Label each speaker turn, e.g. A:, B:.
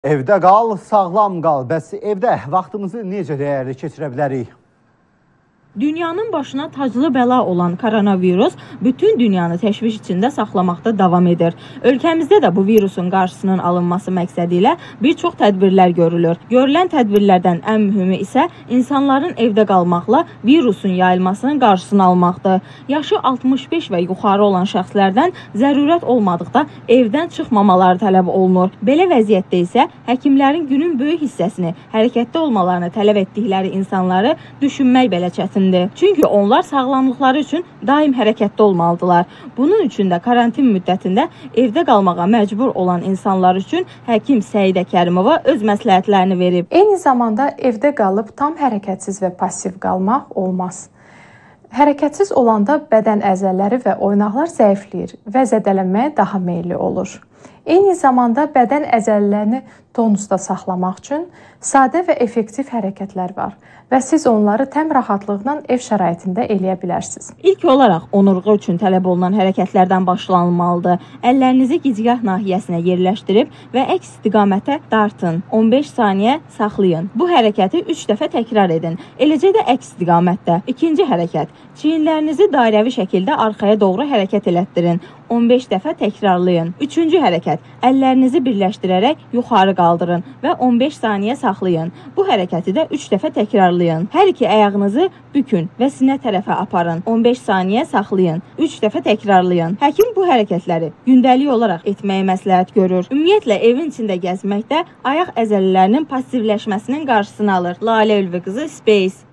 A: Evdə qal, sağlam qal. Bəs evdə vaxtımızı necə dəyərli keçirə bilərik?
B: Dünyanın başına taclı bəla olan koronavirus bütün dünyanı təşviş içində saxlamaqda davam edir. Ölkəmizdə də bu virusun qarşısının alınması məqsədi ilə bir çox tədbirlər görülür. Görülən tədbirlərdən ən mühümü isə insanların evdə qalmaqla virusun yayılmasının qarşısını almaqdır. Yaşı 65 və yuxarı olan şəxslərdən zərurət olmadıqda evdən çıxmamaları tələb olunur. Belə vəziyyətdə isə həkimlərin günün böyük hissəsini hərəkətdə olmalarını tələb etdikləri insanları düşünmək belə çətindir. Çünki onlar sağlamlıqları üçün daim hərəkətdə olmalıdırlar. Bunun üçün də karantin müddətində evdə qalmağa məcbur olan insanlar üçün həkim Səidə Kərimova öz məsləhətlərini verib.
C: Eyni zamanda evdə qalıb tam hərəkətsiz və passiv qalmaq olmaz. Hərəkətsiz olanda bədən əzələləri və oynaqlar zəifləyir və zədələnməyə daha meyilli olur. Eyni zamanda bədən əzələlərini tonusda saxlamaq üçün sadə və effektiv hərəkətlər var və siz onları təm rahatlıqla ev şəraitində eləyə bilərsiniz.
B: İlk olaraq onurğa üçün tələb olunan hərəkətlərdən başlanılmalıdır. Əllərinizi gicgah nahiyəsinə yerləşdirib və əks istiqamətə dartın. 15 saniyə saxlayın. Bu hərəkəti 3 dəfə təkrar edin. Eləcə də əks istiqamətdə. İkinci hərəkət. Çiyinlərinizi dairəvi şəkildə arxaya doğru hərəkət elətdirin. 15 dəfə təkrarlayın. Üçüncü hərəkət. Əllərinizi birləşdirərək yuxarı qaldırın və 15 saniyə saxlayın. Bu hərəkəti də 3 dəfə təkrarlayın. Hər iki ayağınızı bükün və sinə tərəfə aparın. 15 saniyə saxlayın. 3 dəfə təkrarlayın. Həkim bu hərəkətləri gündəlik olaraq etməyi məsləhət görür. Ümumiyyətlə evin içində gəzməkdə ayaq əzələlərinin passivləşməsinin qarşısını alır. Lalə Ülvi qızı, Space.